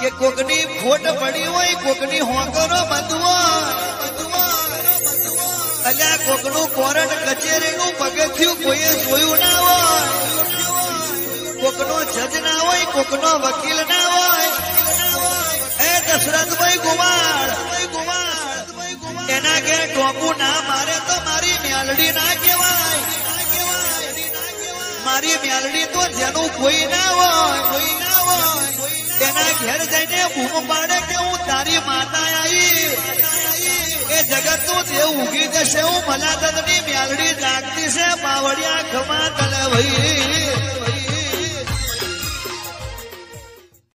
કે કોકની ખોટ પડી હોય કોકની હોકરો બધું અલ્યા કોકનું કોર્ટ કચેરીનું પગથિયું કોઈએ જોયું ના હોય કોકનો જજ ના હોય કોકનો વકીલ ના હોય એ દશરથભાઈ ગુમાડ એના ઘેર ટોપું ના મારે તો મારી મેલડી ના કહેવાય મારી મેલડી તો જેનું કોઈ ના હોય એના ઘેર જઈને બૂમ પાડે કે હું તારી માતા આવી એ જગત નું દેવ ઉગી જશે હું મલાદની મેલડી જાગતી છે બાવળિયા ખમા તલે ભાઈ